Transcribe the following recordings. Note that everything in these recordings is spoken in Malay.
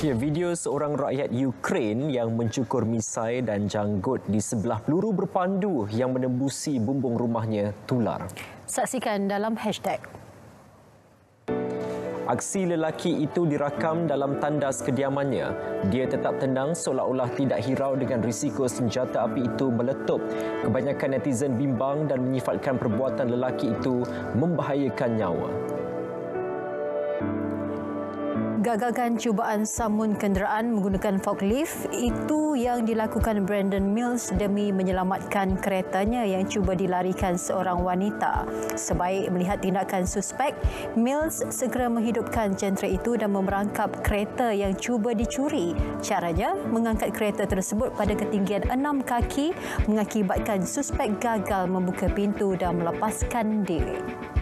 Ya, video seorang rakyat Ukraine yang mencukur misai dan janggut di sebelah peluru berpandu yang menembusi bumbung rumahnya tular. Saksikan dalam hashtag. Aksi lelaki itu dirakam dalam tandas kediamannya. Dia tetap tenang seolah-olah tidak hirau dengan risiko senjata api itu meletup. Kebanyakan netizen bimbang dan menyifatkan perbuatan lelaki itu membahayakan nyawa. Gagalkan cubaan samun kenderaan menggunakan forklift itu yang dilakukan Brandon Mills demi menyelamatkan keretanya yang cuba dilarikan seorang wanita. Sebaik melihat tindakan suspek, Mills segera menghidupkan jentera itu dan memerangkap kereta yang cuba dicuri. Caranya, mengangkat kereta tersebut pada ketinggian 6 kaki mengakibatkan suspek gagal membuka pintu dan melepaskan diri.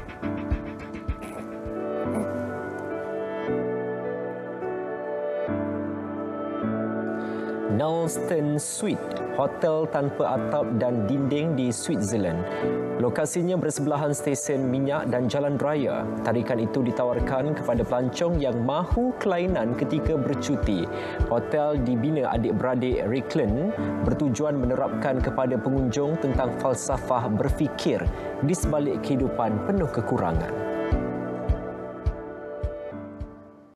Nalston Suite, hotel tanpa atap dan dinding di Switzerland. Lokasinya bersebelahan stesen minyak dan jalan raya. Tarikan itu ditawarkan kepada pelancong yang mahu kelainan ketika bercuti. Hotel dibina adik-beradik Ricklen bertujuan menerapkan kepada pengunjung tentang falsafah berfikir di sebalik kehidupan penuh kekurangan.